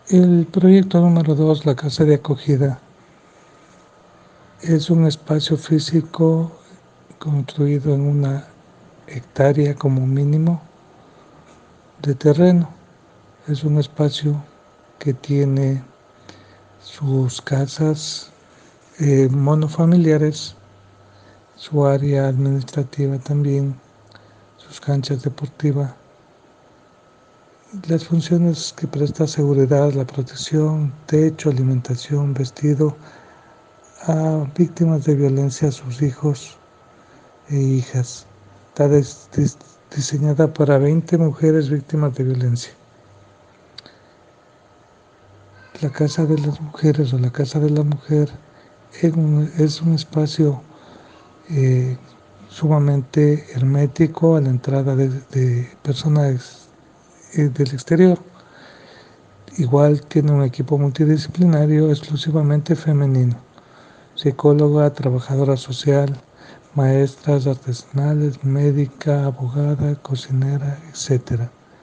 El proyecto número 2, la casa de acogida, es un espacio físico construido en una hectárea como mínimo de terreno. Es un espacio que tiene sus casas monofamiliares, su área administrativa también, sus canchas deportivas, las funciones que presta seguridad, la protección, techo, alimentación, vestido a víctimas de violencia, a sus hijos e hijas. Está diseñada para 20 mujeres víctimas de violencia. La casa de las mujeres o la casa de la mujer es un espacio sumamente hermético a la entrada de personas del exterior. Igual tiene un equipo multidisciplinario exclusivamente femenino: psicóloga, trabajadora social, maestras artesanales, médica, abogada, cocinera, etc.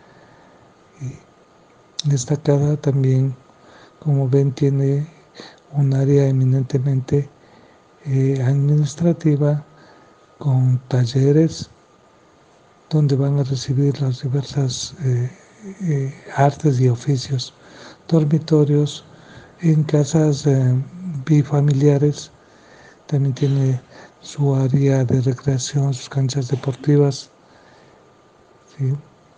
Y destacada también, como ven, tiene un área eminentemente administrativa, con talleres donde van a recibir las diversas artes y oficios, dormitorios, en casas bifamiliares. También tiene su área de recreación, sus canchas deportivas, ¿sí?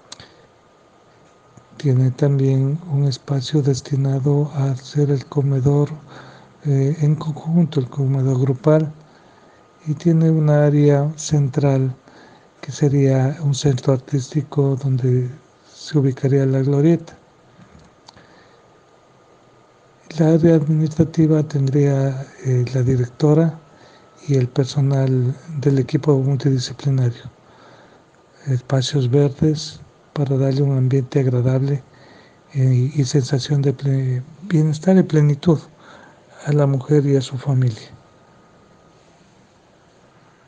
Tiene también un espacio destinado a hacer el comedor en conjunto, el comedor grupal, y tiene un área central que sería un centro artístico donde se ubicaría la glorieta. La área administrativa tendría la directora y el personal del equipo multidisciplinario. Espacios verdes para darle un ambiente agradable y sensación de bienestar y plenitud a la mujer y a su familia.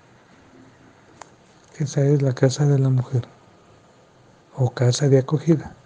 Esa es la casa de la mujer o casa de acogida.